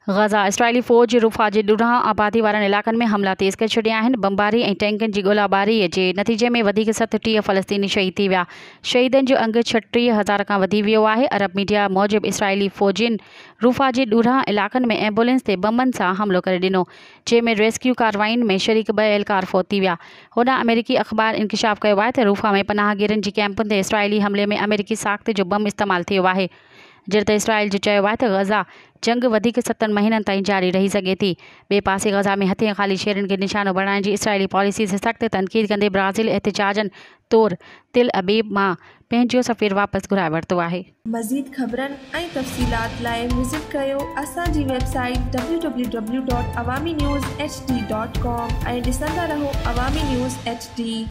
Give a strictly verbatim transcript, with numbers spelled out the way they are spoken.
Gaza Israeli फ़ौज रुफ़ा जे ॾुरां आबादी वारनि इलाक़नि में हमला तेज़ करे छॾिया आहिनि। बमबारी ऐं टैंकनि जी ॻोल्हाबारी जे नतीजे में वधीक सतटीह फ़लस्तीनी शहीद थी विया। शहीदनि जो अंग छटीह हज़ार खां वधी वियो आहे। अरब मीडिया मूजिबि इसराइली फ़ौजियुनि रुफ़ा जे ॾुरां इलाक़नि में एम्बुलेंस ते बमनि सां हमिलो करे ॾिनो, जंहिं में रेस्क्यू कार्रवाइयुनि में शरीक ॿ एहलकार फ़ौत थी विया। होॾां अमेरिकी अख़बार इंकिशाफ़ कयो आहे त रुफ़ा में पनाहगीरनि जी कैंपुनि ते इसराइली हमले में अमेरिकी साख़्त जो बम इस्तेमालु थियो आहे। जहिड़े त इसराइल जो चयो आहे त ग़ज़ा जंग वधीक सतनि महीननि ताईं जारी रही सघे थी। ॿिए पासे ग़ज़ा में हथियां ख़ाली शहरनि खे निशानो बणाइण जी इसराइली पॉलिसी ते सख़्त तनक़ीद कंदे ब्राज़ील एहतिजाजनि तौरु तिल अबीब मां पंहिंजो सफ़ीर वापसि घुराए वरितो आहे। मज़ीद ख़बरनि ऐं तफ़सीलात लाइ विज़िट कयो असांजी website W W W dot Awami news H D dot com ऐं ॾिसंदा रहो अवामी न्यूज़ एच डी।